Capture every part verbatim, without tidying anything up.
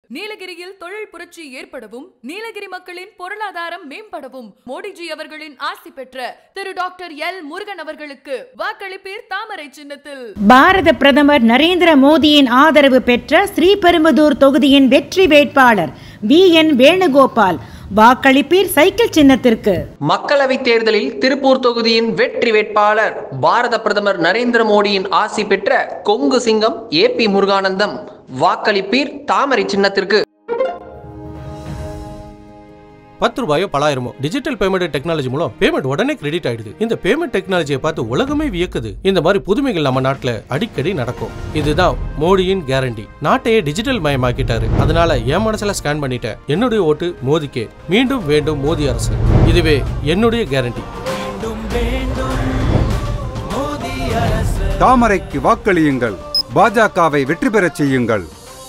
நீலகிரியில் தொழில் புரட்சி ஏற்படவும் நீலகிரி மக்களின் பொருளாதாரம் மேம்படவும் மோடிஜி அவர்களின் ஆசி பெற்ற திரு டாக்டர் எல் முருகன் அவர்களுக்கு வாக்களிப்பீர் தாமரை சின்னத்தில். பாரத பிரதமர் நரேந்திர மோடியின் ஆதரவு பெற்ற ஸ்ரீபெரும்புதூர் தொகுதியின் வெற்றி வேட்பாளர் வி என் வேணுகோபால். வாக்களிப்பீர் சைக்கிள் சின்னத்திற்கு. மக்களவைத் தேர்தலில் திருப்பூர் தொகுதியின் வெற்றி வேட்பாளர் பாரத பிரதமர் நரேந்திர மோடியின் ஆசி பெற்ற கொங்கு சிங்கம் ஏ பி முருகானந்தம். வாக்களிப்பீர் தாமரை சின்னத்திற்கு. பத்து ரூபாயோ பலாயிரமோ டிஜிட்டல் பேமெண்ட் டெக்னாலஜி மூலம் பேமெண்ட் உடனே கிரெடிட் ஆயிடுது. இந்த பேமெண்ட் டெக்னாலஜியை பார்த்து உலகமே வியக்குது. இந்த மாதிரி புதுமைகள் நம்ம நாட்டுல அடிக்கடி நடக்கும். இதுதான் மோடியின் கேரண்டி. நாட்டையே டிஜிட்டல் மயமாக்கிட்டாரு. அதனால என் மனசுல ஸ்கேன் பண்ணிட்டேன். என்னுடைய ஓட்டு மோடிக்கே. மீண்டும் வேண்டும் மோடி அரசு. இதுவே என்னுடைய கேரண்டி. தாமரைக்கு வாக்களியுங்கள். பாஜகவை வெற்றி பெறச் செய்யுங்கள்.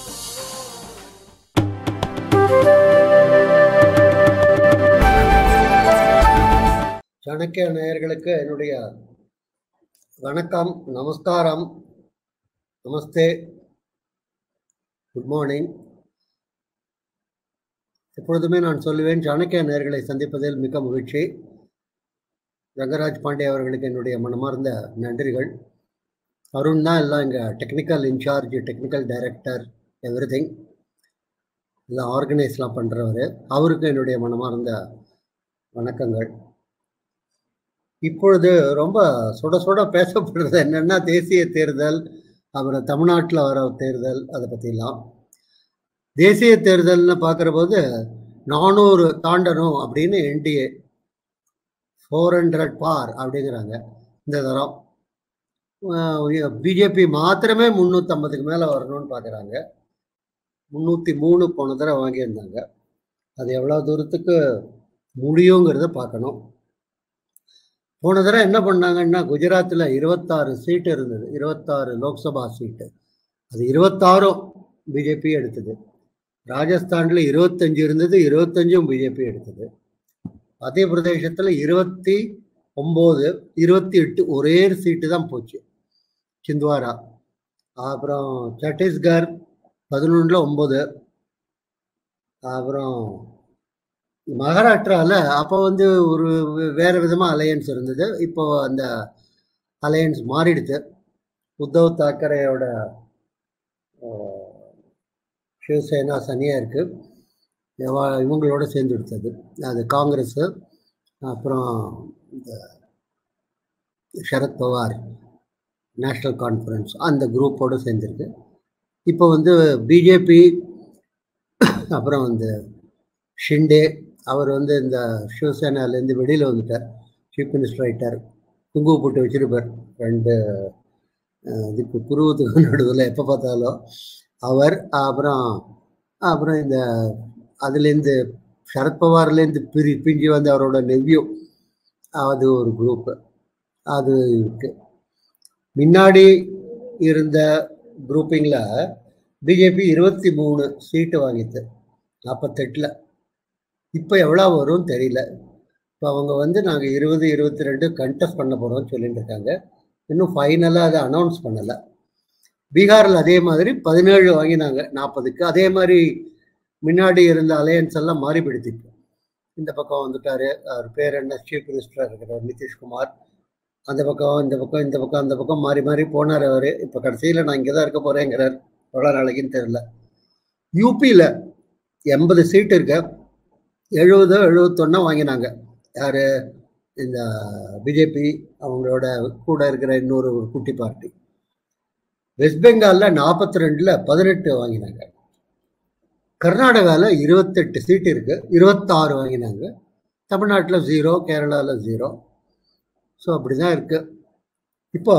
சாணக்கிய நேயர்களுக்கு என்னுடைய வணக்கம், நமஸ்காரம், நமஸ்தே, குட் மார்னிங். எப்பொழுதுமே நான் சொல்லுவேன், சாணக்கிய நேயர்களை சந்திப்பதில் மிக மகிழ்ச்சி. ரங்கராஜ் பாண்டே அவர்களுக்கு என்னுடைய மனமார்ந்த நன்றிகள். அருண் தான் எல்லாம் இங்கே technical incharge, technical director, everything எல்லாம் ஆர்கனைஸ்லாம் பண்ணுறவர். அவருக்கு என்னுடைய மனமார்ந்த வணக்கங்கள். இப்பொழுது ரொம்ப சுட சுட பேசப்படுறது என்னென்னா தேசிய தேர்தல், அப்புறம் தமிழ்நாட்டில் வர தேர்தல், அதை பற்றிலாம். தேசிய தேர்தல்னு பார்க்குற போது நானூறு தாண்டணும் அப்படின்னு என்டிஏ ஃபோர் ஹண்ட்ரட் பார் அப்படிங்கிறாங்க. இந்த தரம் பிஜேபி மாத்திரமே முந்நூற்றம்பதுக்கு மேலே வரணும்னு பார்க்குறாங்க. முந்நூற்றி மூணு போன தடவை வாங்கியிருந்தாங்க. அது எவ்வளோ தூரத்துக்கு முடியுங்கிறத பார்க்கணும். போன தடவை என்ன பண்ணாங்கன்னா, குஜராத்தில் இருபத்தாறு சீட்டு இருந்தது, இருபத்தாறு லோக்சபா சீட்டு. அது இருபத்தாறும் பிஜேபி எடுத்தது. ராஜஸ்தானில் இருபத்தஞ்சு இருந்தது, இருபத்தஞ்சும் பிஜேபி எடுத்தது. மத்திய பிரதேசத்தில் இருபத்தி ஒம்பது, இருபத்தி எட்டு ஒரே சீட்டு தான் போச்சு, சிந்த்வாரா. அப்புறம் சத்தீஸ்கர் பதினொன்றில் ஒம்பது. அப்புறம் மகாராஷ்டிராவில் அப்போ வந்து ஒரு வேறு விதமாக அலையன்ஸ் இருந்தது. இப்போ அந்த அலையன்ஸ் மாறிடுது. உத்தவ் தாக்கரேயோட சிவசேனா சனியாக இருக்குது, இவங்களோட சேர்ந்து எடுத்தது. அது காங்கிரஸு, அப்புறம் இந்த சரத்பவார் நேஷ்னல் கான்ஃபரன்ஸ் அந்த குரூப்போடு சேர்ந்துருக்கு. இப்போ வந்து பிஜேபி, அப்புறம் வந்து ஷிண்டே, அவர் வந்து இந்த சிவசேனாலேருந்து வெளியில் வந்துட்டார், சீஃப் மினிஸ்டர் ஆகிட்டார். குங்கும போட்டு வச்சிருப்பார் ரெண்டு இதுக்கு புருவத்துக்கு நடுவில் எப்போ பார்த்தாலும் அவர். அப்புறம் அப்புறம் இந்த அதுலேருந்து சரத்பவார்லேருந்து பிரி பிரிஞ்சு வந்து அவரோட நெவ்யூ, அது ஒரு குரூப்பு. அது இருக்குது. முன்னாடி இருந்த குரூப்பிங்கில் பிஜேபி இருபத்தி மூணு சீட்டு வாங்கிட்டு நாற்பத்தெட்டில். இப்போ எவ்வளோ வரும்னு தெரியல. இப்போ அவங்க வந்து நாங்கள் இருபது இருபத்தி ரெண்டு கண்டெஸ்ட் பண்ண போகிறோம்னு சொல்லிட்டு இருக்காங்க. இன்னும் ஃபைனலாக அதை அனௌன்ஸ் பண்ணலை. பீகாரில் அதே மாதிரி பதினேழு வாங்கினாங்க நாற்பதுக்கு. அதே மாதிரி முன்னாடி இருந்த அலையன்ஸ் எல்லாம் மாறிப்படுத்திட்டு இந்த பக்கம் வந்துட்டார். அவர் பேர் என்ன, சீஃப் மினிஸ்டராக இருக்கிறவர் நிதிஷ்குமார். அந்த பக்கம் இந்த பக்கம் இந்த பக்கம் அந்த பக்கம் மாறி மாறி போனார் அவர். இப்போ கடைசியில் நான் இங்கே தான் இருக்க போகிறேங்கிறார். எவ்வளோ நாளைக்குன்னு தெரியல. யூபியில் எண்பது சீட்டு இருக்க, எழுபதோ எழுபத்தொன்னா வாங்கினாங்க. யார், இந்த பிஜேபி அவங்களோட கூட இருக்கிற இன்னொரு குட்டி பார்ட்டி. வெஸ்ட் பெங்காலில் நாற்பத்தி ரெண்டில் பதினெட்டு வாங்கினாங்க. கர்நாடகாவில் இருபத்தெட்டு சீட்டு இருக்குது, இருபத்தாறு வாங்கினாங்க. தமிழ்நாட்டில் ஜீரோ, கேரளாவில் ஜீரோ. ஸோ அப்படி தான் இருக்குது. இப்போ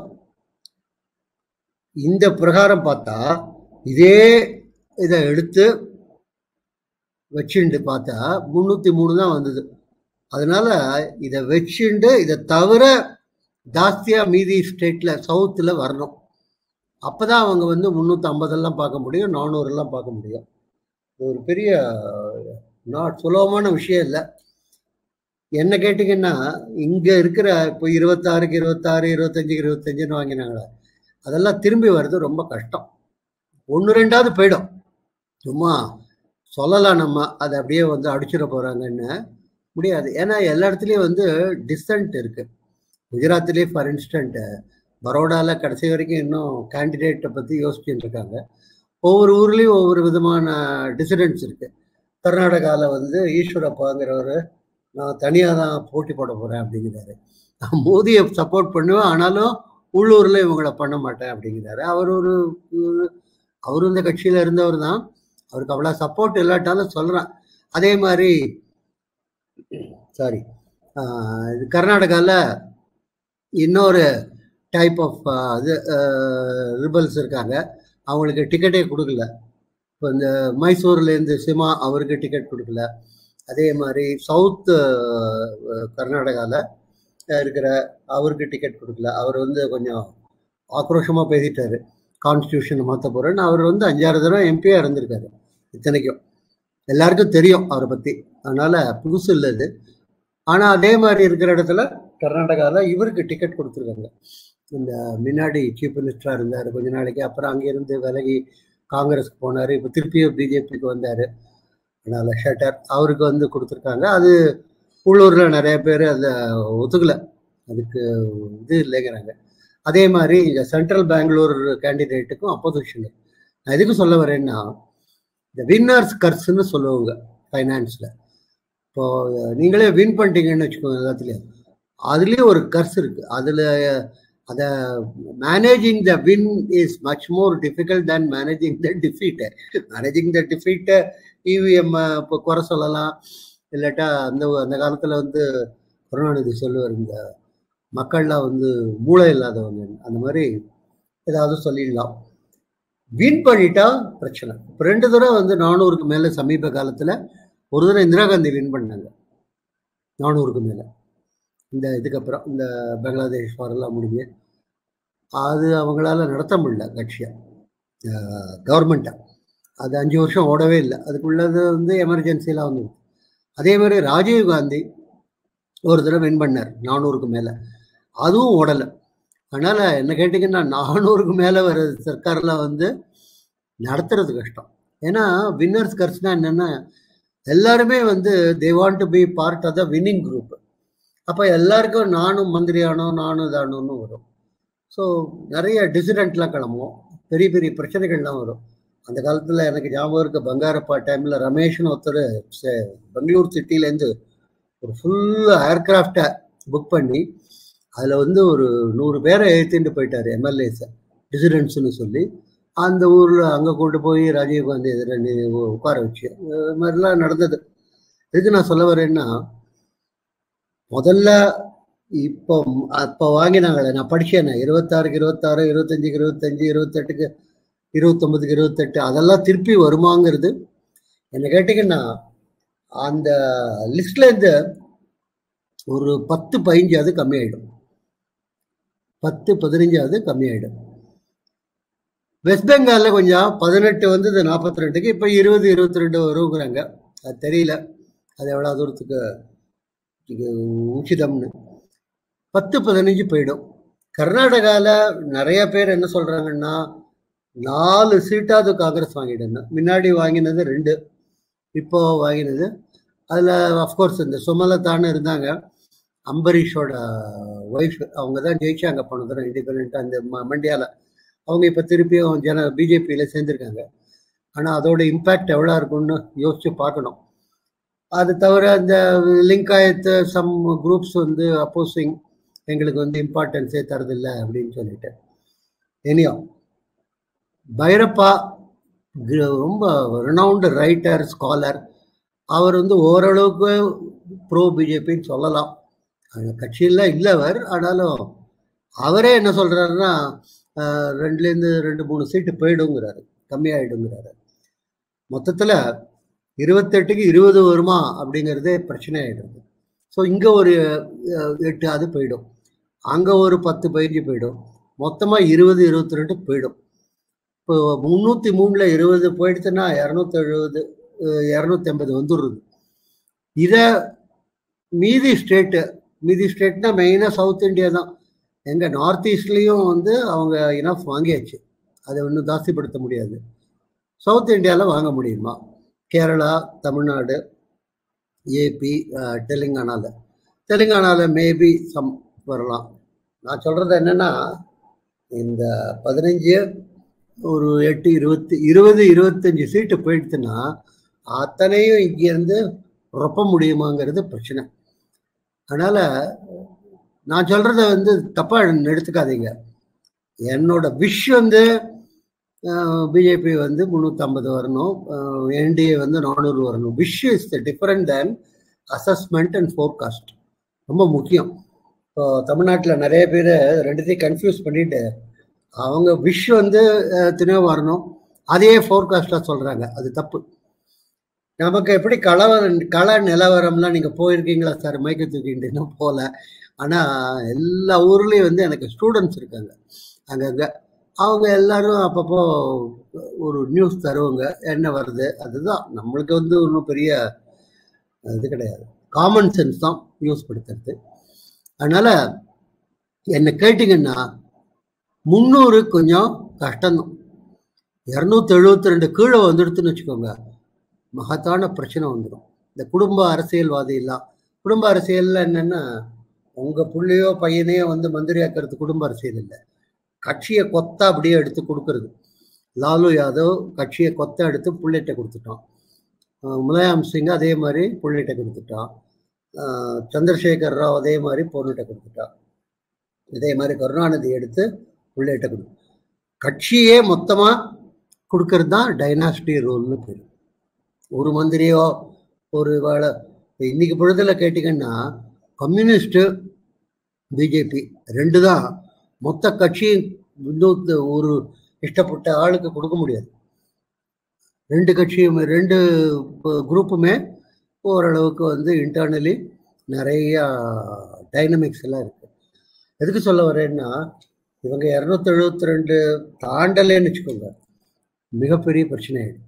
இந்த பிரகாரம் பார்த்தா இதே இதை எடுத்து வச்சுண்டு பார்த்தா முந்நூற்றி மூணு தான் வந்தது. அதனால் இதை வச்சுண்டு இதை தவிர ஜாஸ்தியாக மீதி ஸ்டேட்டில் சவுத்தில் வரணும். அப்போ தான் அவங்க வந்து முந்நூற்றி ஐம்பதெல்லாம் பார்க்க முடியும், நானூறுலாம் பார்க்க முடியும். ஒரு பெரிய நாட் சுலபமான விஷயம் இல்லை. என்ன கேட்டிங்கன்னா, இங்கே இருக்கிற இப்போ இருபத்தாறுக்கு இருபத்தாறு, இருபத்தஞ்சுக்கு இருபத்தஞ்சுன்னு வாங்கினாங்களா, அதெல்லாம் திரும்பி வர்றது ரொம்ப கஷ்டம். ஒன்று ரெண்டாவது போயிடும். சும்மா சொல்லலாம் நம்ம அதை அப்படியே வந்து அடிச்சிட போகிறாங்கன்னு முடியாது. ஏன்னா எல்லா இடத்துலையும் வந்து டிஸ்டன்ட் இருக்குது. குஜராத்லேயே ஃபார் இன்ஸ்டன்ட் பரோடாவில் கடைசி வரைக்கும் இன்னும் கேண்டிடேட்டை பற்றி யோசிச்சுட்டு இருக்காங்க. ஒவ்வொரு ஊர்லேயும் ஒவ்வொரு விதமான டிசிடென்ட்ஸ் இருக்குது. கர்நாடகாவில் வந்து ஈஸ்வரப்பாங்கிறவர் நான் தனியாக தான் போட்டி போட போகிறேன் அப்படிங்கிறாரு. நான் மோதியை சப்போர்ட் பண்ணுவேன், ஆனாலும் உள்ளூரில் இவங்களை பண்ண மாட்டேன் அப்படிங்கிறாரு. அவர் ஒரு அவரும் இந்த கட்சியில் இருந்தவர் தான், அவருக்கு அவ்வளோ சப்போர்ட் இல்லாட்டாலும் சொல்கிறேன். அதே மாதிரி சாரி கர்நாடகாவில் இன்னொரு டைப் ஆஃப் இது ரிபல்ஸ் இருக்காங்க, அவங்களுக்கு டிக்கெட்டே கொடுக்கல. இப்போ இந்த மைசூர்லேருந்து சிமா அவருக்கு டிக்கெட் கொடுக்கல. அதே மாதிரி சவுத் கர்நாடகாவில் இருக்கிற அவருக்கு டிக்கெட் கொடுக்கல. அவர் வந்து கொஞ்சம் ஆக்ரோஷமாக பேசிட்டாரு, கான்ஸ்டியூஷனை மாற்ற போகிறேன்னு. அவர் வந்து அஞ்சாறு தடவை எம்பியாக இருந்திருக்காரு. இத்தனைக்கும் எல்லாருக்கும் தெரியும் அவரை பற்றி, அதனால் புதுசு இல்லை இது. ஆனால் அதே மாதிரி இருக்கிற இடத்துல கர்நாடகாவில் இவருக்கு டிக்கெட் கொடுத்துருக்காங்க. இந்த முன்னாடி சீஃப் மினிஸ்டராக இருந்தார் கொஞ்ச நாளைக்கு, அப்புறம் அங்கேருந்து விலகி காங்கிரஸ்க்கு போனார், இப்போ திருப்பியும் பிஜேபிக்கு வந்தார். அதனால் ஷட்டர் அவருக்கு வந்து கொடுத்துருக்காங்க. அது உள்ளூரில் நிறைய பேர் அதை ஒத்துக்கலை, அதுக்கு இது இல்லைங்கிறாங்க. அதே மாதிரி இங்கே சென்ட்ரல் பெங்களூர் கேண்டிடேட்டுக்கும் அப்போசிஷன். நான் எதுக்கு சொல்ல வரேன்னா, இந்த வின்னர்ஸ் கர்ஸ்ன்னு சொல்லுவாங்க ஃபைனான்ஸில். இப்போது நீங்களே வின் பண்ணிட்டீங்கன்னு வச்சுக்கோங்க எல்லாத்துலேயும், அதுலேயும் ஒரு கர்ஸ் இருக்குது. அதில் அதை managing the win is much more difficult than managing the டிஃபீட்டை. மேனேஜிங் த டிஃபீட்டை இவிஎம் இப்போ குறை சொல்லலாம், இல்லாட்டா அந்த அந்த காலத்தில் வந்து கருணாநிதி சொல்லுவார், இந்த மக்கள்லாம் வந்து மூளை இல்லாதவங்க, அந்த மாதிரி ஏதாவது சொல்லிடலாம். வின் பண்ணிட்டா பிரச்சனை. இப்போ ரெண்டு தடவை வந்து நானூறுக்கு மேலே சமீப காலத்தில் ஒரு தடவை இந்திரா காந்தி வின் பண்ணாங்க நானூறுக்கு மேலே. இந்த இதுக்கப்புறம் இந்த பங்களாதேஷ் வரலாம் முடிஞ்சு அது அவங்களால நடத்த முடியல கட்சியை, கவர்மெண்ட்டை. அது அஞ்சு வருஷம் ஓடவே இல்லை, அதுக்குள்ளது வந்து எமர்ஜென்சிலாம் வந்து. அதே மாதிரி ராஜீவ் காந்தி ஒரு தடவை வின் பண்ணார் நானூறுக்கு மேலே, அதுவும் ஓடலை. அதனால் என்ன கேட்டிங்கன்னா, நானூறுக்கு மேலே வர சர்க்காரில் வந்து நடத்துறது கஷ்டம். ஏன்னா வின்னர்ஸ் கர்ஸ்னால் என்னென்னா, எல்லாருமே வந்து they want to be part of the winning group. அப்போ எல்லாருக்கும் நானும் மந்திரியானோ நானும் தானோன்னு வரும். ஸோ நிறைய டிசிடென்ட்லாம் கிளம்பும், பெரிய பெரிய பிரச்சனைகள்லாம் வரும். அந்த காலத்தில் எனக்கு ஞாபகம் இருக்க, பங்காரப்பா டைமில் ரமேஷ்னு ஒருத்தர் பெங்களூர் சிட்டிலேருந்து ஒரு ஃபுல் ஏர்கிராஃப்டை புக் பண்ணி அதில் வந்து ஒரு நூறு பேரை ஏற்றிட்டு போயிட்டார் எம்எல்ஏஸை டிசிடென்ட்ஸ்னு சொல்லி. அந்த ஊரில் அங்கே கொண்டு போய் ராஜீவ்காந்தி எதிர உட்கார வச்சு இது மாதிரிலாம் நடந்தது. இதுக்கு நான் சொல்ல வரேன்னா, முதல்ல இப்போ அப்போ வாங்கினாங்களே, நான் படித்தேன், இருபத்தாறுக்கு இருபத்தாறு இருபத்தஞ்சுக்கு இருபத்தஞ்சு இருபத்தெட்டுக்கு இருபத்தொம்பதுக்கு இருபத்தெட்டு அதெல்லாம் திருப்பி வருமாங்கிறது என்ன கேட்டிங்கன்னா, அந்த லிஸ்ட்லேருந்து ஒரு பத்து பதினஞ்சாவது கம்மியாயிடும், பத்து பதினஞ்சாவது கம்மியாயிடும். வெஸ்ட் பெங்காலில் கொஞ்சம் பதினெட்டு வந்து இது நாற்பத்தி ரெண்டுக்கு இப்போ இருபது இருபத்தி ரெண்டு வருங்கிறாங்க. அது தெரியல அது எவ்வளோ தூரத்துக்கு உச்சிதம்னு. பத்து பதினஞ்சு போயிடும். கர்நாடகாவில் நிறைய பேர் என்ன சொல்கிறாங்கன்னா, நாலு சீட்டாவது காங்கிரஸ் வாங்கிடணும். முன்னாடி வாங்கினது ரெண்டு, இப்போ வாங்கினது. அதில் அஃப்கோர்ஸ் இந்த சுமலதான்னு இருந்தாங்க, அம்பரீஷோட ஒய்ஃப், அவங்க தான் ஜெயிச்சாங்க போன தடவை இண்டிபெண்ட்டாக அந்த ம மண்டியாவில். அவங்க இப்போ திருப்பியும் ஜன பிஜேபியில் சேர்ந்துருக்காங்க. ஆனால் அதோட இம்பேக்ட் எவ்வளோ இருக்குன்னு யோசித்து பார்க்கணும். அது தவிர இந்த லிங்காயத்து சம் குரூப்ஸ் வந்து அப்போசிங் எங்களுக்கு வந்து இம்பார்ட்டன்ஸே தரதில்லை அப்படின்னு சொல்லிட்டு. இனியோ பைரப்பா ரொம்ப ரெனவுண்டு ரைட்டர், ஸ்காலர். அவர் வந்து ஓரளவுக்கு ப்ரோ பிஜேபின்னு சொல்லலாம். கட்சியில் இல்லை அவர், ஆனாலும் அவரே என்ன சொல்கிறாருன்னா, ரெண்டுலேருந்து ரெண்டு மூணு சீட்டு போயிடுங்கிறாரு, கம்மியாயிடுங்கிறாரு. மொத்தத்தில் இருபத்தெட்டுக்கு இருபது வருமா அப்படிங்கிறதே பிரச்சனை ஆகிடுது. ஸோ இங்கே ஒரு எட்டு அது போயிடும், அங்கே ஒரு பத்து பதினஞ்சு போயிடும், மொத்தமாக இருபது இருபத்தி ரெண்டு போயிடும். இப்போ முந்நூற்றி மூணில் இருபது போயிடுச்சுன்னா இரநூத்தி எழுபது இரநூத்தி ஐம்பது வந்துடுறது. இதை மீதி ஸ்டேட்டு மீதி ஸ்டேட்னா மெயினாக சவுத் இந்தியா தான். எங்கள் நார்த் ஈஸ்ட்லேயும் வந்து அவங்க இனஃப் வாங்கியாச்சு, அதை ஒன்றும் ஜாஸ்திப்படுத்த முடியாது. சவுத் இந்தியாவில் வாங்க முடியுமா? கேரளா, தமிழ்நாடு, ஏபி, தெலுங்கானாவில் தெலுங்கானாவில் மேபி சம் வரலாம். நான் சொல்கிறது என்னென்னா, இந்த பதினஞ்சு ஒரு எட்டு இருபத்தி இருபது இருபத்தஞ்சி சீட்டு போயிடுச்சுன்னா அத்தனையும் இங்கேருந்து ரொப்ப முடியுமாங்கிறது பிரச்சனை. அதனால் நான் சொல்கிறத வந்து தப்பாக எடுத்துக்காதீங்க. என்னோட விஷ் வந்து பிஜேபி வந்து முந்நூற்றம்பது வரணும், என்டிஏ வந்து நானூறு வரணும். Which is the different than assessment and forecast. ரொம்ப முக்கியம். இப்போ தமிழ்நாட்டில் நிறைய பேர் ரெண்டுத்தையும் கன்ஃபியூஸ் பண்ணிட்டு அவங்க விஷ் வந்து எத்தனையோ வரணும், அதையே ஃபோர்காஸ்டாக சொல்கிறாங்க. அது தப்பு. நமக்கு எப்படி கள கள நிலவரம்லாம் நீங்கள் போயிருக்கீங்களா சார்? மைக்க தூக்கிட்டு இன்னும் போகல. ஆனால் எல்லா ஊர்லேயும் வந்து எனக்கு ஸ்டூடெண்ட்ஸ் இருக்காங்க அங்கங்கே. அவங்க எல்லாரும் அப்பப்போ ஒரு நியூஸ் தருவாங்க, என்ன வருது. அதுதான் நம்மளுக்கு வந்து ஒன்றும் பெரிய இது கிடையாது, காமன் சென்ஸ் தான் யூஸ் படுத்துறது. அதனால் என்ன கேட்டிங்கன்னா முந்நூறு கொஞ்சம் கஷ்டம்தான். இரநூத்தி எழுபத்தி ரெண்டு கீழே வந்துடுதுன்னு வச்சுக்கோங்க, மகத்தான பிரச்சனை வந்துடும். இந்த குடும்ப அரசியல்வாதியெல்லாம் குடும்ப அரசியலில் என்னென்னா, உங்கள் பிள்ளையோ பையனையோ வந்து மந்திரி ஆக்கிறது குடும்ப அரசியல் இல்லை. கட்சியை கொத்த அப்படியே எடுத்து கொடுக்கறது. லாலு யாதவ் கட்சியை கொத்த எடுத்து புள்ளிட்ட கொடுத்துட்டான். முலாயம் சிங் அதே மாதிரி புள்ளிட்ட கொடுத்துட்டான். சந்திரசேகர் ராவ் அதே மாதிரி பொருளிட்ட கொடுத்துட்டான். இதே மாதிரி கருணாநிதி எடுத்து புள்ளிட்ட கொடு கட்சியே மொத்தமாக கொடுக்கறது தான் டைனாஸ்டி ரூல்னு பேர். ஒரு மந்திரியோ ஒரு வேலை இன்னைக்கு பொழுதில் கேட்டிங்கன்னா கம்யூனிஸ்ட்டு பிஜேபி ரெண்டு தான் மொத்த கட்சி இன்னொரு ஒரு இஷ்டப்பட்ட ஆளுக்கு கொடுக்க முடியாது. ரெண்டு கட்சியுமே ரெண்டு குரூப்புமே ஓரளவுக்கு வந்து இன்டர்னலி நிறையா டைனமிக்ஸ் எல்லாம் இருக்குது. எதுக்கு சொல்ல வரேன்னா, இவங்க இரநூத்தி எழுபத்தி ரெண்டு தாண்டலேன்னு வச்சுக்கோங்க, மிகப்பெரிய பிரச்சனை ஆகிடும்.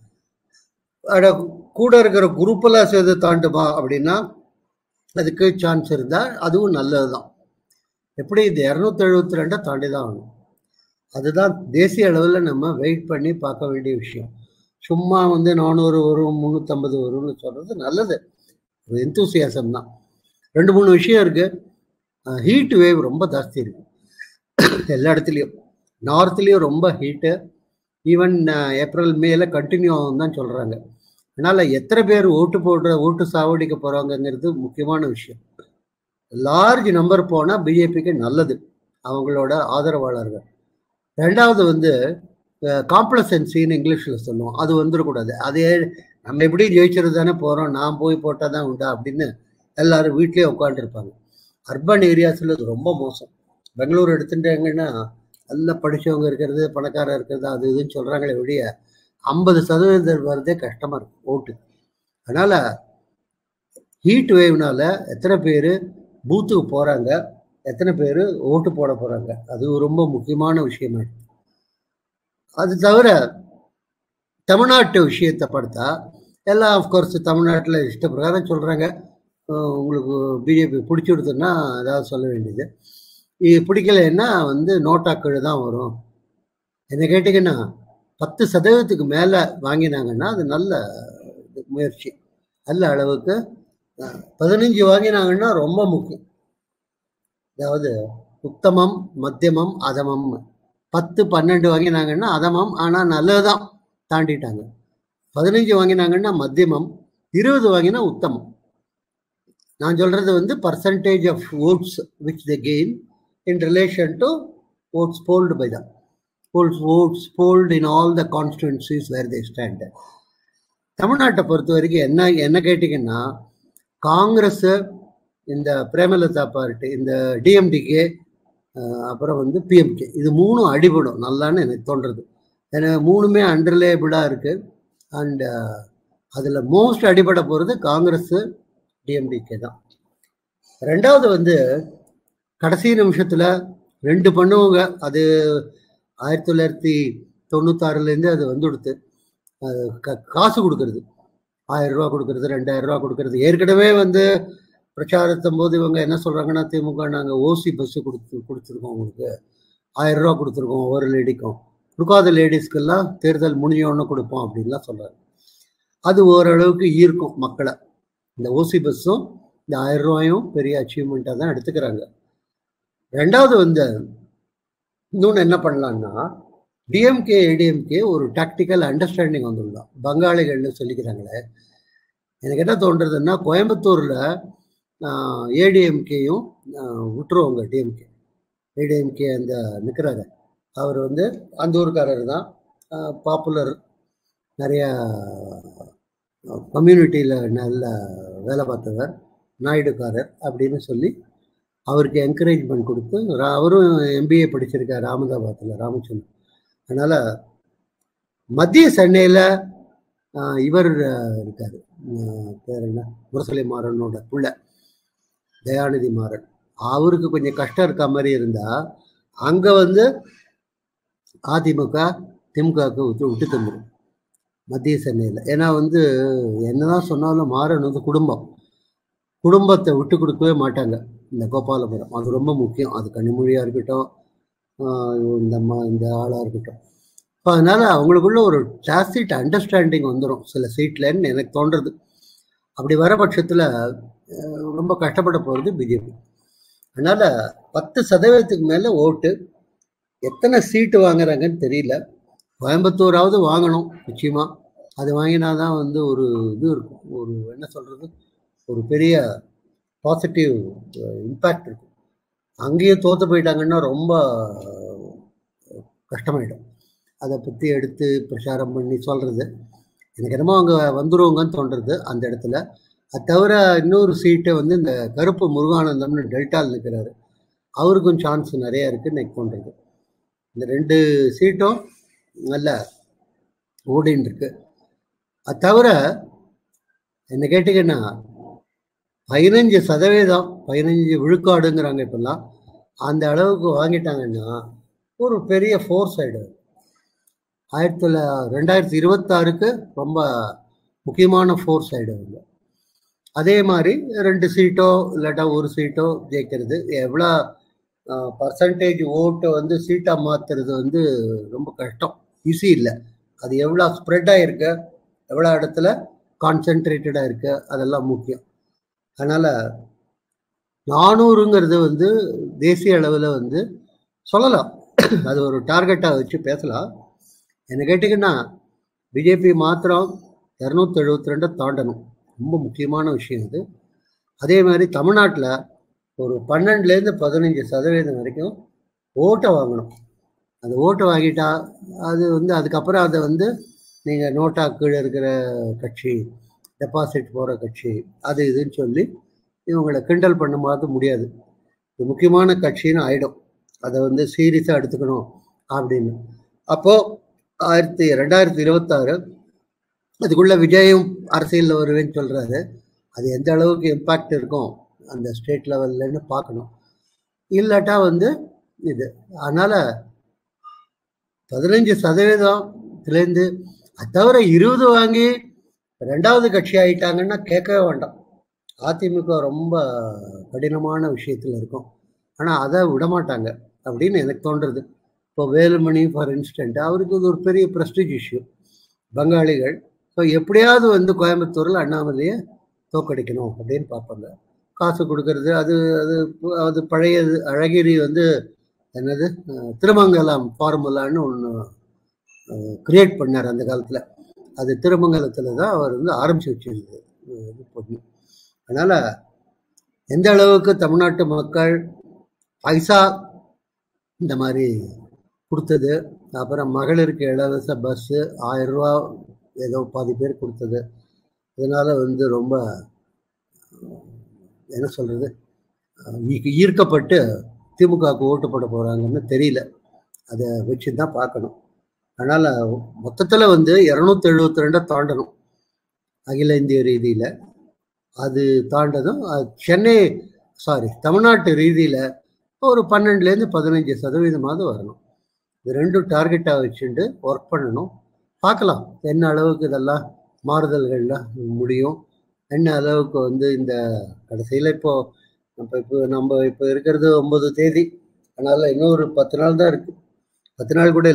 அட கூட இருக்கிற குரூப்பெல்லாம் சேர்ந்து தாண்டுமா அப்படின்னா அதுக்கு சான்ஸ் இருந்தால் அதுவும் நல்லது தான். எப்படி இந்த இரநூத்தி எழுபத்தி ரெண்டை தாண்டி தான் ஆகணும். அதுதான் தேசிய அளவில் நம்ம வெயிட் பண்ணி பார்க்க வேண்டிய விஷயம். சும்மா வந்து நானூறு வரும் முந்நூற்றம்பது வரும்னு சொல்கிறது நல்லது, ஒரு எந்தூசியாசம் தான். ரெண்டு மூணு விஷயம் இருக்குது. ஹீட் வேவ் ரொம்ப ஜாஸ்தி இருக்குது எல்லா இடத்துலையும். நார்த்லேயும் ரொம்ப ஹீட்டு, ஈவன் ஏப்ரல் மேல கண்டினியூ ஆகும் தான் சொல்கிறாங்க. அதனால் எத்தனை பேர் ஓட்டு போடுற ஓட்டு சாவடிக்க போகிறாங்கங்கிறது முக்கியமான விஷயம். லார்ஜ் நம்பர் போனால் பிஜேபிக்கு நல்லது, அவங்களோட ஆதரவாளர்கள். ரெண்டாவது வந்து காம்ப்ளசன்சின்னு இங்கிலீஷில் சொல்லுவோம், அது வந்துடக்கூடாது. அதே நம்ம எப்படி ஜெயிச்சிருந்து தானே போகிறோம், நான் போய் போட்டால் தான் உண்டா அப்படின்னு எல்லாரும் வீட்லேயே உட்காந்துருப்பாங்க. அர்பன் ஏரியாஸில் அது ரொம்ப மோசம். பெங்களூர் எடுத்துட்டாங்கன்னா நல்லா படித்தவங்க இருக்கிறது, பணக்காரர் இருக்கிறது, அது இதுன்னு சொல்கிறாங்களே வெளியே ஐம்பது சதவீதம் வரதே கஷ்டமாக இருக்கும் ஓட்டு. அதனால் ஹீட் வேவ்னால எத்தனை பேர் பூத்துக்கு போகிறாங்க, எத்தனை பேர் ஓட்டு போட போகிறாங்க, அது ரொம்ப முக்கியமான விஷயமா இருக்கு. அது தவிர தமிழ்நாட்டு விஷயத்தை பார்த்தா எல்லாம் ஆஃப்கோர்ஸ் தமிழ்நாட்டில் இஷ்ட பிரகாரம் சொல்கிறாங்க. உங்களுக்கு பிஜேபி பிடிச்சிடுதுன்னா ஏதாவது சொல்ல வேண்டியது, இது பிடிக்கலைன்னா வந்து நோட்டாக்கள் தான் வரும். என்ன கேட்டிங்கன்னா பத்து சதவீதத்துக்கு மேலே வாங்கினாங்கன்னா அது நல்ல முயற்சி, நல்ல அளவுக்கு. பதினஞ்சு வாங்கினாங்கன்னா ரொம்ப முக்கியம். அதாவது உத்தமம், மத்தியமம், அதமம். பத்து பன்னெண்டு வாங்கினாங்கன்னா அதமம், ஆனால் நல்லதுதான், தாண்டிட்டாங்க. பதினஞ்சு வாங்கினாங்கன்னா மத்தியமம், இருபது வாங்கினா உத்தமம். நான் சொல்கிறது வந்து percentage of votes which the gain in relation to votes polled by them. Polls, votes polled in all the constituencies where they stand. தமிழ்நாட்டை பொறுத்த வரைக்கும் என்ன என்ன கேட்டிங்கன்னா, காங்கிரஸ், இந்த பிரேமலதா பார்ட்டி, இந்த டிஎம்டிகே, அப்புறம் வந்து பிஎம்கே, இது மூணும் அடிபடும் நல்லான்னு எனக்கு தோன்றுறது. ஏன்னா மூணுமே அண்டர்லேபிளாக இருக்குது. அண்ட் அதில் மோஸ்ட் அடிபட போகிறது காங்கிரஸ், டிஎம்டிகே தான். ரெண்டாவது வந்து கடைசி நிமிஷத்தில் ரெண்டு பண்ணுவாங்க. அது ஆயிரத்தி தொள்ளாயிரத்தி தொண்ணூத்தாறுலேருந்து அது வந்து கொடுத்து க காசு கொடுக்கறது, ஆயிரம் ரூபா கொடுக்கறது, ரெண்டாயிரம் ரூபா கொடுக்கறது. ஏற்கனவே வந்து பிரச்சாரத்தும் போது இவங்க என்ன சொல்கிறாங்கன்னா, திமுக நாங்கள் ஓசி பஸ்ஸு கொடுத்து கொடுத்துருக்கோம், உங்களுக்கு ஆயிரம் ரூபா கொடுத்துருக்கோம் ஒவ்வொரு லேடிக்கும், கொடுக்காத லேடிஸ்க்கெல்லாம் தேர்தல் முடிஞ்சோன்னு கொடுப்போம் அப்படின்லாம் சொல்கிறாரு. அது ஓரளவுக்கு ஈர்க்கும் மக்களை. இந்த ஓசி பஸ்ஸும் இந்த ஆயிரம் ரூபாயும் பெரிய அச்சீவ்மெண்ட்டாக தான் எடுத்துக்கிறாங்க. ரெண்டாவது வந்து இன்னொன்று என்ன பண்ணலான்னா, டிஎம்கே ஏடிஎம்கே ஒரு டாக்டிக்கல் அண்டர்ஸ்டாண்டிங் வந்துடலாம். பங்காளிகள்னு சொல்லிக்கிறாங்களே, எனக்கு என்ன தோன்றதுன்னா, கோயம்புத்தூரில் ஏடிஎம்கேயும் விட்டுருவாங்க. டிஎம்கே ஏடிஎம்கே அந்த நிற்கிறாரு, அவர் வந்து அந்த ஊருக்காரர் தான், பாப்புலர், நிறையா கம்யூனிட்டியில் நல்ல வேலை பார்த்தவர், நாயுடுக்காரர் அப்படின்னு சொல்லி அவருக்கு என்கரேஜ்மெண்ட் கொடுத்து, அவரும் எம்பிஏ படிச்சிருக்கார் அகமதாபாத்தில், ராமச்சந்திரன். அதனால் மத்திய சென்னையில் இவர் இருக்கார், பேர் என்ன, முரசொலி மாறனோட புள்ள தயாநிதி மாறன். அவருக்கு கொஞ்சம் கஷ்டம் இருக்க மாதிரி இருந்தால் அங்கே வந்து அதிமுக திமுகவுக்கு விட்டு விட்டு தந்துடும் மத்திய சென்னையில். ஏன்னா வந்து என்னதான் சொன்னாலும் மாறன் வந்து குடும்பம் குடும்பத்தை விட்டு கொடுக்கவே மாட்டாங்க இந்த கோபாலபுரம். அது ரொம்ப முக்கியம். அது கனிமொழியாக இருக்கட்டும், இந்த மா இந்த ஆளாக இருக்கட்டும். இப்போ அதனால் அவங்களுக்குள்ள ஒரு டாசிட் அண்டர்ஸ்டாண்டிங் வந்துடும் சில சீட்லன்னு எனக்கு தோன்றுறது. அப்படி வர பட்சத்தில் ரொம்ப கஷ்டப்பட போகிறது பிஜேபி. அதனால் பத்து சதவீதத்துக்கு மேலே ஓட்டு, எத்தனை சீட்டு வாங்குறாங்கன்னு தெரியல. கோயம்புத்தூராவது வாங்கணும் நிச்சயமாக. அது வாங்கினா தான் வந்து ஒரு இது இருக்கும், ஒரு என்ன சொல்கிறது, ஒரு பெரிய பாசிட்டிவ் இம்பேக்ட் இருக்கும். அங்கேயும் தோற்று போயிட்டாங்கன்னா ரொம்ப கஷ்டமாயிடும். அதை பற்றி எடுத்து பிரச்சாரம் பண்ணி சொல்கிறது எனக்கு என்னமோ அங்கே வந்துடுவோங்கன்னு தோன்றுறது அந்த இடத்துல. அது தவிர இன்னொரு சீட்டை வந்து இந்த கருப்பு முருகானந்தம்னு டெல்டாவில் நிற்கிறாரு, அவருக்கும் சான்ஸ் நிறையா இருக்குதுன்னு எனக்கு தோன்றுறது. இந்த ரெண்டு சீட்டும் நல்ல ஓடின்னு இருக்கு. அது தவிர என்ன கேட்டிங்கன்னா, பதினஞ்சு சதவீதம் பதினஞ்சு விழுக்காடுங்கிறாங்க இப்பெல்லாம், அந்த அளவுக்கு வாங்கிட்டாங்கன்னா ஒரு பெரிய ஃபோர்ஸ் ஆகிடும். ஆயிரத்தி தொள்ள ரெண்டாயிரத்தி இருபத்தாறுக்கு ரொம்ப முக்கியமான ஃபோர்ஸ் ஆகிடுவாங்க. அதே மாதிரி ரெண்டு சீட்டோ இல்லாட்டா ஒரு சீட்டோ ஜெயிக்கிறது, எவ்வளோ பர்சன்டேஜ் ஓட்டை வந்து சீட்டாக மாற்றுறது வந்து ரொம்ப கஷ்டம், ஈஸி இல்லை. அது எவ்வளோ ஸ்ப்ரெட் ஆகிருக்கு, எவ்வளோ இடத்துல கான்சென்ட்ரேட்டடாக இருக்குது, அதெல்லாம் முக்கியம். அதனால் நானூறுங்கிறது வந்து தேசிய அளவில் வந்து சொல்லலாம், அது ஒரு டார்கெட்டாக வச்சு பேசலாம். என்ன கேட்டிங்கன்னா, பிஜேபி மாத்திரம் இரநூத்தி எழுபத்தி ரெண்டை தாண்டணும், ரொம்ப முக்கியமான விஷயம் இது. அதே மாதிரி தமிழ்நாட்டில் ஒரு பன்னெண்டுலேருந்து பதினஞ்சு சதவீதம் வரைக்கும் ஓட்டை வாங்கணும். அந்த ஓட்டை வாங்கிட்டா அது வந்து அதுக்கப்புறம் அதை வந்து நீங்கள் நோட்டா கீழே இருக்கிற கட்சி, டெபாசிட் போகிற கட்சி, அது இதுன்னு சொல்லி இவங்களை கிண்டல் பண்ண மாதிரி முடியாது. இது முக்கியமான கட்சின்னு ஆகிடும், அதை வந்து சீரியஸாக எடுத்துக்கணும் அப்படின்னு. அப்போது ஆயிரத்தி ரெண்டாயிரத்தி இருபத்தாறு அதுக்குள்ளே விஜயும் அரசியலில் வருவேன்னு சொல்கிறாரு. அது எந்த அளவுக்கு இம்பேக்ட் இருக்கும் அந்த ஸ்டேட் லெவல்லன்னு பார்க்கணும். இல்லாட்டா வந்து இது அதனால் பதினஞ்சு சதவீதத்துலேருந்து அது தவிர இருபது வாங்கி ரெண்டாவது கட்சி ஆகிட்டாங்கன்னா கேட்கவே வேண்டாம். அதிமுக ரொம்ப கடினமான விஷயத்தில் இருக்கும், ஆனால் அதை விடமாட்டாங்க அப்படின்னு எனக்கு தோன்றுறது. இப்போ வேலுமணி ஃபார் இன்ஸ்டன்ட், அவருக்கு இது ஒரு பெரிய ப்ரெஸ்டீஜ் இஷ்யூ, பங்காளிகள். ஸோ எப்படியாவது வந்து கோயம்புத்தூரில் அண்ணாமலையை தோக்கடிக்கணும் அப்படின்னு பார்ப்பாங்க. காசு கொடுக்கறது அது அது அது பழையது. அழகிரி வந்து என்னது திருமங்கலம் ஃபார்முலான்னு ஒன்று கிரியேட் பண்ணார் அந்த காலத்தில். அது திருமங்கலத்தில் தான் அவர் வந்து ஆரம்பித்து வச்சிருந்தது இது பண்ணி. அதனால் எந்த அளவுக்கு தமிழ்நாட்டு மக்கள் பைசா இந்த மாதிரி கொடுத்தது, அப்புறம் மகளிருக்கு இலவச பஸ்ஸு ஆயிரம் ரூபா ஏதோ பாதி பேர் கொடுத்தது, இதனால் வந்து ரொம்ப என்ன சொல்கிறது ஈர்க்கப்பட்டு திமுகவுக்கு ஓட்டு போட போகிறாங்கன்னு தெரியல. அதை வச்சு தான் பார்க்கணும். அதனால் மொத்தத்தில் வந்து இரநூத்தி எழுபத்தி ரெண்டை தாண்டணும் அகில இந்திய ரீதியில். அது தாண்டதும் சென்னை சாரி தமிழ்நாட்டு ரீதியில் ஒரு பன்னெண்டுலேருந்து பதினஞ்சு சதவீதமாவது வரணும். இது ரெண்டும் டார்கெட்டாக வச்சுட்டு ஒர்க் பண்ணணும். பார்க்கலாம் என்ன அளவுக்கு இதெல்லாம் மாறுதல்கள்லாம் முடியும், என்ன அளவுக்கு வந்து இந்த கடைசியில் இப்போது நம்ம இப்போ நம்ம இப்போ இருக்கிறது ஒம்பது தேதி, அதனால் இன்னும் ஒரு பத்து நாள் தான் இருக்குது, பத்து நாள் கூட இல்லை.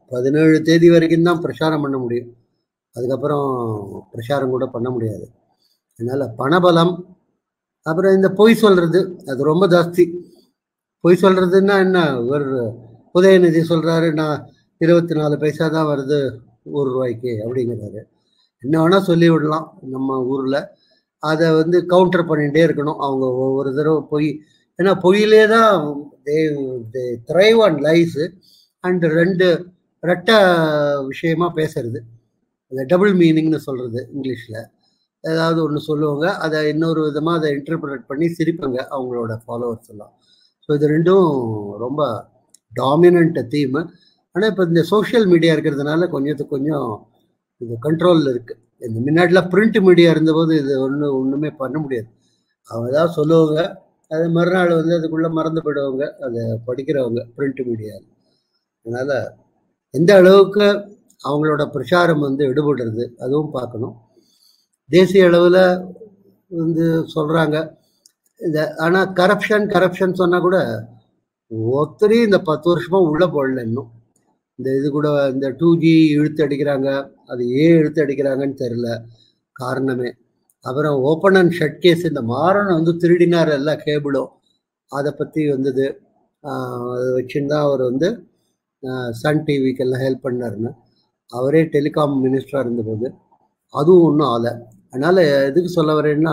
பதினேழு தேதி வரைக்கும் தான் பிரச்சாரம் பண்ண முடியும். அதுக்கப்புறம் பிரச்சாரம் கூட பண்ண முடியாது. அதனால் பணபலம், அப்புறம் இந்த பொய் சொல்கிறது அது ரொம்ப ஜாஸ்தி. பொய் சொல்கிறதுன்னா என்ன, ஒரு உதயநிதி சொல்கிறாரு நான் இருபத்தி நாலு பைசா தான் வருது ஒரு ரூபாய்க்கு அப்படிங்கிறாரு. என்ன வேணால் சொல்லி விடலாம் நம்ம ஊரில். அதை வந்து கவுண்டர் பண்ணிகிட்டே இருக்கணும் அவங்க ஒவ்வொரு தடவை பொய். ஏன்னா பொய்யிலே தான் they they thrive on lies. And ரெண்டு ரெட்ட விஷயமா பேசுறது, அந்த டபுள் மீனிங்னு சொல்கிறது இங்கிலீஷில். ஏதாவது ஒன்று சொல்லுவாங்க, அதை இன்னொரு விதமாக அதை இன்டர்பிரேட் பண்ணி சிரிப்பாங்க அவங்களோட ஃபாலோவர்ஸ் எல்லாம். ஸோ இது ரெண்டும் ரொம்ப டாமினண்ட் தீம். ஆனால் இப்போ இந்த சோஷியல் மீடியா இருக்கிறதுனால கொஞ்சத்துக்கு கொஞ்சம் இது கண்ட்ரோலில் இருக்குது. இந்த முன்னாடிலாம் பிரிண்ட் மீடியா இருந்தபோது இது ஒன்று ஒன்றுமே பண்ண முடியாது. அவங்க ஏதாவது சொல்லுவாங்க, அது மறுநாள் வந்து அதுக்குள்ளே மறந்து போயிடுவாங்க அதை படிக்கிறவங்க பிரிண்ட் மீடியாவில். அதனால் எந்த அளவுக்கு அவங்களோட பிரச்சாரம் வந்து எடுபடுறது அதுவும் பார்க்கணும். தேசிய அளவில் வந்து சொல்கிறாங்க இந்த, ஆனால் கரப்ஷன் கரப்ஷன் சொன்னால் கூட ஒருத்தரையும் இந்த பத்து வருஷமாக உள்ளே போடல இன்னும். இந்த இது கூட இந்த டூ ஜி இழுத்து அடிக்கிறாங்க, அது ஏன் இழுத்து அடிக்கிறாங்கன்னு தெரில காரணமே. அப்புறம் ஓப்பன் அண்ட் ஷட் கேஸ், இந்த மாறன் வந்து திருடினார் எல்லா கேபிளும், அதை பற்றி வந்தது. அதை வச்சுன்னு தான் அவர் வந்து சன் டிவிக்கெல்லாம் ஹெல்ப் பண்ணாருன்னு. அவரே டெலிகாம் மினிஸ்டராக இருந்தபோது அதுவும் ஒன்றும் ஆலை. அதனால் எதுக்கு சொல்ல வரேன்னா,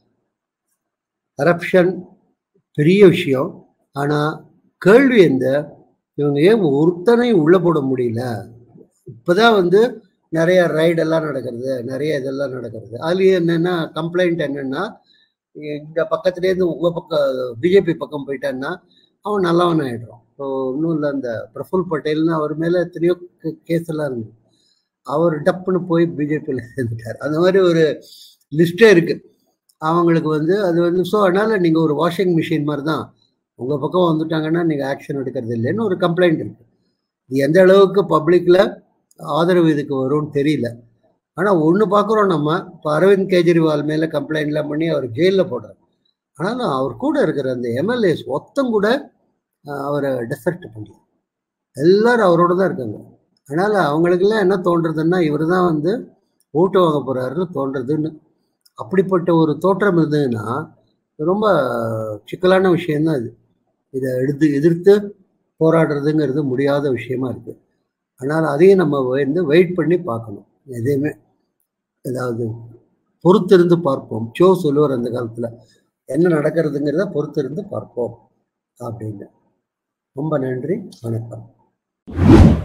கரப்ஷன் பெரிய விஷயம். ஆனால் கேள்வி எந்த, இவங்க ஏன் ஒருத்தனையும் உள்ளே போட முடியல? இப்போதான் வந்து நிறைய ரைடெல்லாம் நடக்கிறது, நிறைய இதெல்லாம் நடக்கிறது. அதுலேயே என்னென்னா கம்ப்ளைண்ட் என்னென்னா, இந்த பக்கத்துலேருந்து உங்கள் பக்கம் பிஜேபி பக்கம் போயிட்டான்னா அவன் நல்லவன் ஆகிடுறான். ஸோ இன்னும் இல்லை, அந்த பிரஃபுல் பட்டேல்னு அவர் மேலே எத்தனையோ கேஸ் எல்லாம் இருந்தது, அவர் டப்புன்னு போய் பிஜேபியில் சேர்ந்துட்டார். அந்த மாதிரி ஒரு லிஸ்ட்டே இருக்குது அவங்களுக்கு வந்து. அது வந்து ஸோ அதனால் நீங்கள் ஒரு வாஷிங் மிஷின் மாதிரி தான், உங்கள் பக்கம் வந்துட்டாங்கன்னா நீங்கள் ஆக்ஷன் எடுக்கிறது இல்லைன்னு ஒரு கம்ப்ளைண்ட் இருக்குது. இது எந்த அளவுக்கு பப்ளிக்கில் ஆதரவு இதுக்கு வரும்னு தெரியல. ஆனால் ஒன்று பார்க்குறோம் நம்ம, இப்போ அரவிந்த் கெஜ்ரிவால் மேலே கம்ப்ளைண்ட்லாம் பண்ணி அவர் ஜெயிலில் போடுறார். ஆனாலும் அவர் கூட இருக்கிற அந்த எம்எல்ஏஸ் மொத்தம் கூட அவரை டெஃபெக்ட் பண்ணல, எல்லோரும் அவரோட தான் இருக்காங்க. அதனால் அவங்களுக்கெல்லாம் என்ன தோன்றதுன்னா, இவர் தான் வந்து ஓட்டு வாங்க போகிறாருன்னு தோன்றதுன்னு. அப்படிப்பட்ட ஒரு தோற்றம் இருந்ததுன்னா ரொம்ப சிக்கலான விஷயந்தான் இது. இதை எடுத்து எதிர்த்து போராடுறதுங்கிறது முடியாத விஷயமா இருக்குது. அதனால் அதையும் நம்ம வந்து வெயிட் பண்ணி பார்க்கணும். எதையுமே ஏதாவது பொறுத்திருந்து பார்ப்போம். சோ சொல்லுவார் அந்த காலத்தில், என்ன நடக்கிறதுங்கிறத பொறுத்திருந்து பார்ப்போம் அப்படின்னு. ரொம்ப நன்றி, வணக்கம்.